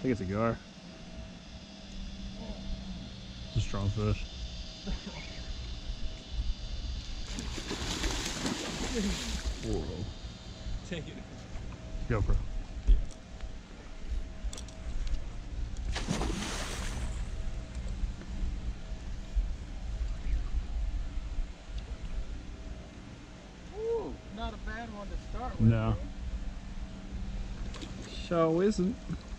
think it's a gar. It's a strong fish. Whoa. Take it. Go, bro. Ooh, not a bad one to start with. No. Show isn't.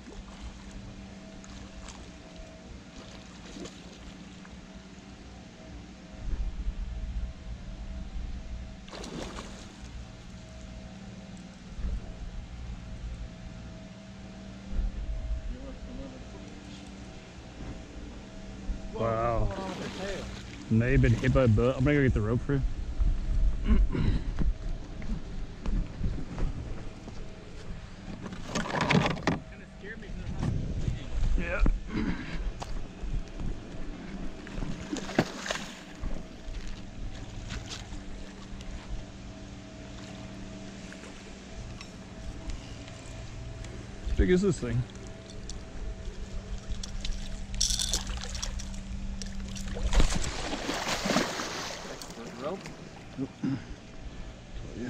Wow. Maybe hit by a boat. I'm gonna go get the rope for you. Yeah. How big is this thing? Rope? Nope. Yeah.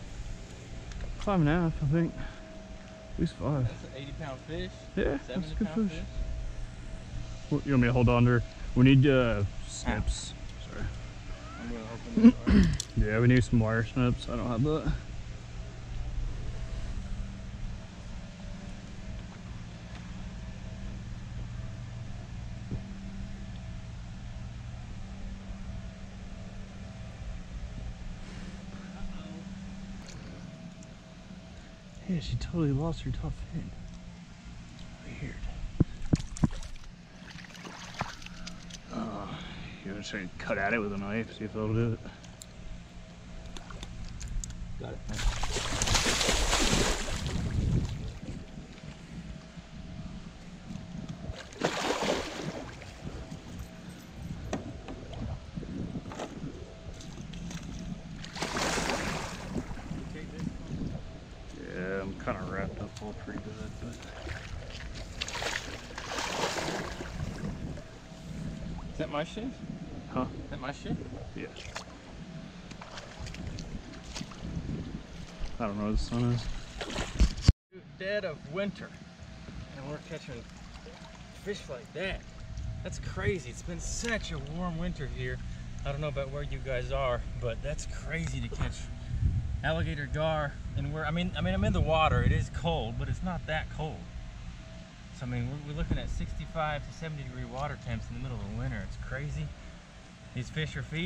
5.5, I think. At least 5. That's an 80-pound fish. Yeah, that's a good 70-pound fish. Well, you want me to hold on to her? We need snips. Sorry. I'm gonna open this. Yeah, we need some wire snips. I don't have that. Yeah, she totally lost her top fin. Weird. You want to try and cut at it with a knife, see if that'll do it. Got it. Yeah, I'm kind of wrapped up all pretty good, but. Is that my shit? Huh? Is that my shit? Yeah. I don't know where the sun is. Dead of winter, and we're catching fish like that. That's crazy. It's been such a warm winter here. I don't know about where you guys are, but that's crazy to catch alligator gar. And I mean, I'm in the water. It is cold, but it's not that cold. So I mean, we're looking at 65 to 70-degree water temps in the middle of the winter. It's crazy. These fish are feeding.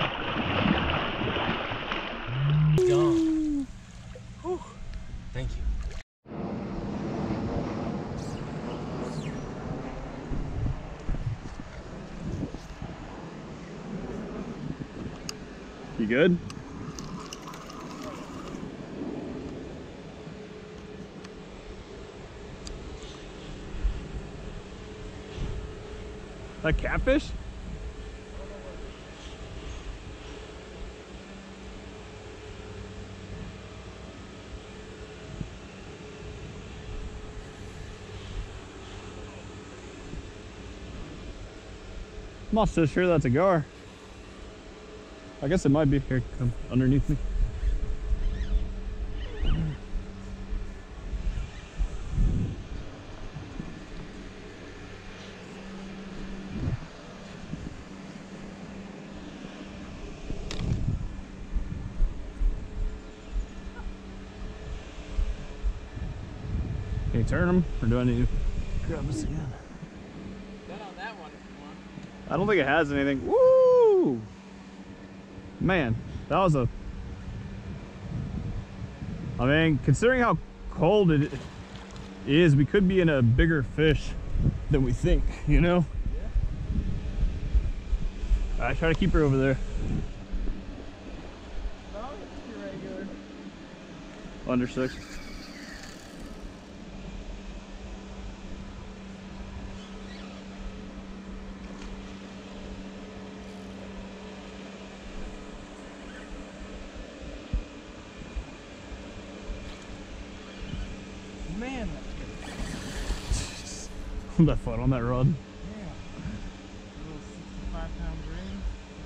Gone. Whew. Thank you. You good? That catfish? I'm not so sure that's a gar. I guess it might be. Here, come underneath me. Can you turn them, or do I need to grab this again? Not on that one if you want. I don't think it has anything. Woo! Man, that was a... I mean, considering how cold it is, we could be in a bigger fish than we think, you know? Yeah. I try to keep her over there. No, it's regular. Under 6. Man, That foot on that rod. Yeah. A little 65-pound grain.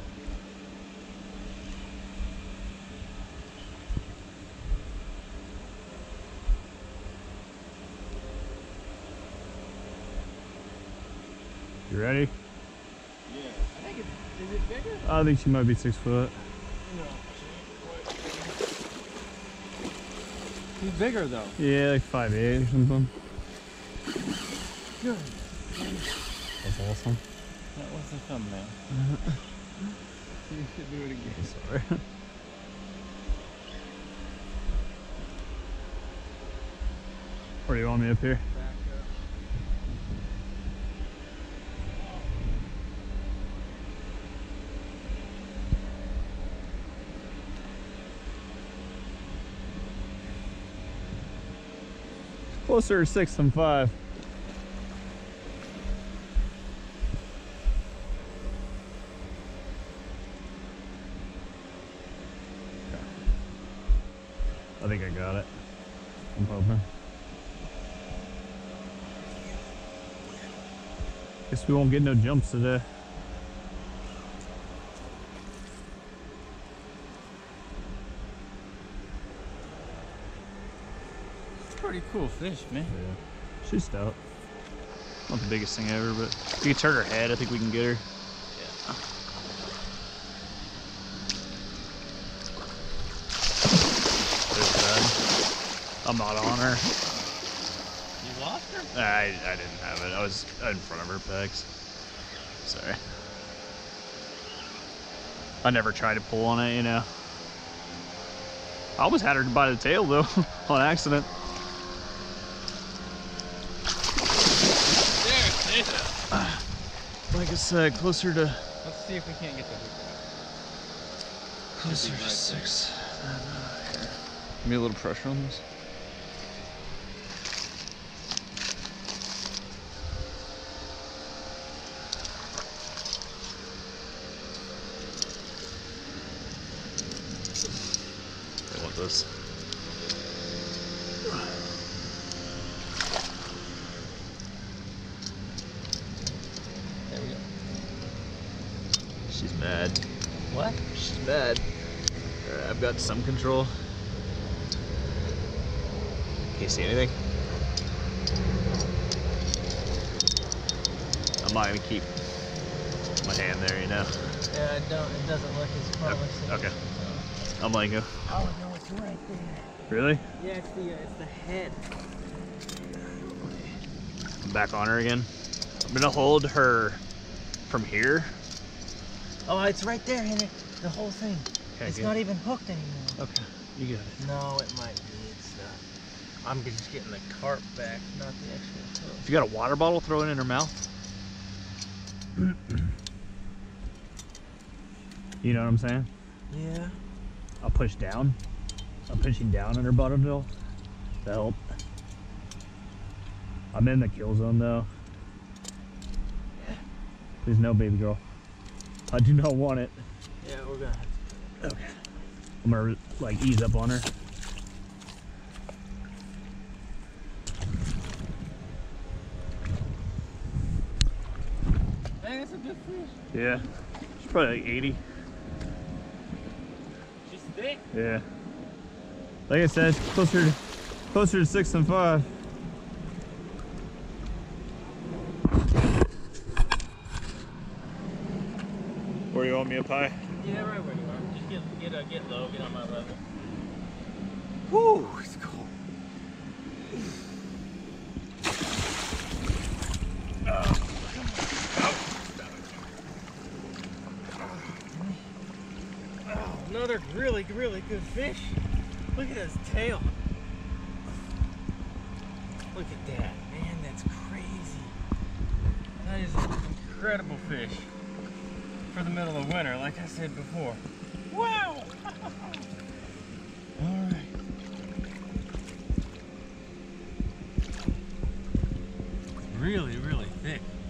You ready? Yeah. I think is it bigger? I think she might be 6 foot. No, she ain't quite. She's bigger though. Yeah, like 5'8" or something. Good. That's awesome. That was the thumbnail. You should do it again. Sorry. Where do you want me up here? Back up. Closer to 6 than 5. I think I got it. I'm hoping. Guess we won't get no jumps today. Pretty cool fish, man. Yeah. She's stout. Not the biggest thing ever, but if you turn her head, I think we can get her. Yeah. There's that. I'm not on her. You lost her? I didn't have it. I was in front of her pegs. Sorry. I never tried to pull on it, you know. I almost had her by the tail though, on accident. There it is. Like I said, closer to. Let's see if we can't get the hook out. Closer to 6. Here. Give me a little pressure on this. I want this. There we go. She's mad. What? She's mad. Alright, I've got some control. Can you see anything? I'm not gonna keep my hand there, you know. Yeah, it doesn't look as promising. Okay. I'm letting go. Oh no, it's right there. Really? Yeah, it's the head. I'm back on her again. I'm gonna hold her from here. Oh, it's right there, Henry. The whole thing. Okay, It's good. not even hooked anymore. Okay, you got it. No, it might be. It's I'm just getting the carp back, not the actual hook. If you got a water bottle, throw it in her mouth. You know what I'm saying? Yeah. I'll push down. I'm pushing down on her bottom bill to help. I'm in the kill zone though. Please no, baby girl. I do not want it. Yeah, we're gonna have to. Okay. I'm gonna like ease up on her. Man, that's a good fish. Yeah. She's probably like 80. She's thick. Yeah. Like I said, it's closer to 6 than 5. Where do you want me up high? Yeah, right where you are. Just get low, get on my level. Woo, it's cold. Oh, another really good fish. Look at his tail. Look at that, man. That's crazy. That is an incredible fish for the middle of winter, like I said before. Wow! All right. Really thick.